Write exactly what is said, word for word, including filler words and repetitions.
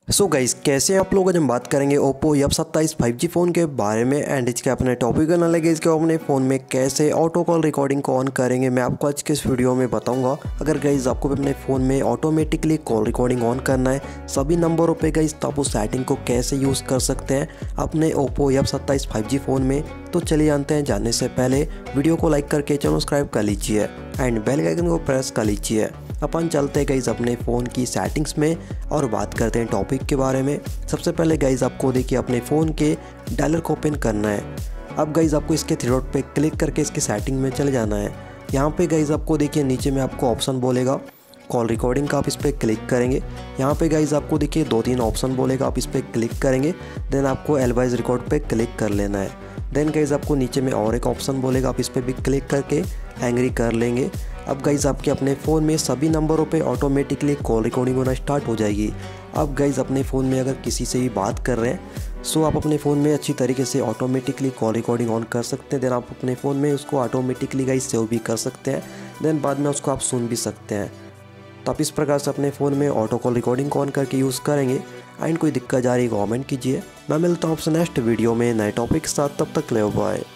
सो so guys, कैसे हैं आप लोग। आज हम बात करेंगे ओप्पो एफ सत्ताईस फाइव जी फ़ोन के बारे में एंड इसके अपने टॉपिक करने लगे इसके अपने फ़ोन में कैसे ऑटो कॉल रिकॉर्डिंग को ऑन करेंगे मैं आपको आज के इस वीडियो में बताऊंगा। अगर गाइस आपको भी अपने फ़ोन में ऑटोमेटिकली कॉल रिकॉर्डिंग ऑन करना है सभी नंबरों पे गाइस, तो आप उस सेटिंग को कैसे यूज़ कर सकते हैं अपने ओप्पो एफ सत्ताईस फाइव जी फ़ोन में। तो चलिए जानते हैं। जानने से पहले वीडियो को लाइक करके चैनल सब्सक्राइब कर लीजिए एंड बेल आइकन को प्रेस कर लीजिए। अपन चलते हैं गाइस अपने फ़ोन की सेटिंग्स में और बात करते हैं टॉपिक के बारे में। सबसे पहले गाइस आपको देखिए अपने फ़ोन के डायलर को ओपन करना है। अब गाइस आपको इसके थ्री डॉट पे क्लिक करके इसकी सेटिंग में चले जाना है। यहाँ पे गाइस आपको देखिए नीचे में आपको ऑप्शन बोलेगा कॉल रिकॉर्डिंग का, आप इस पर क्लिक करेंगे। यहाँ पे गाइस आपको देखिए दो तीन ऑप्शन बोलेगा, आप इस पर क्लिक करेंगे। देन आपको एलवाइज रिकॉर्ड पे क्लिक कर लेना है। देन गाइस आपको नीचे में और एक ऑप्शन बोलेगा, आप इस पर भी क्लिक करके एंग्री कर लेंगे। अब गाइस आपके अपने फ़ोन में सभी नंबरों पे ऑटोमेटिकली कॉल रिकॉर्डिंग होना स्टार्ट हो जाएगी। अब गाइस अपने फ़ोन में अगर किसी से भी बात कर रहे हैं सो आप अपने फ़ोन में अच्छी तरीके से ऑटोमेटिकली कॉल रिकॉर्डिंग ऑन कर सकते हैं। देन आप अपने फ़ोन में उसको ऑटोमेटिकली गाइस सेव भी कर सकते हैं। देन बाद में उसको आप सुन भी सकते हैं। तो आप इस प्रकार से अपने फ़ोन में ऑटो कॉल रिकॉर्डिंग को ऑन करके यूज़ करेंगे। एंड कोई दिक्कत जा रही है कॉमेंट कीजिए। मैं मिलता हूँ आपसे नेक्स्ट वीडियो में नए टॉपिक के साथ, तब तक ले बाय।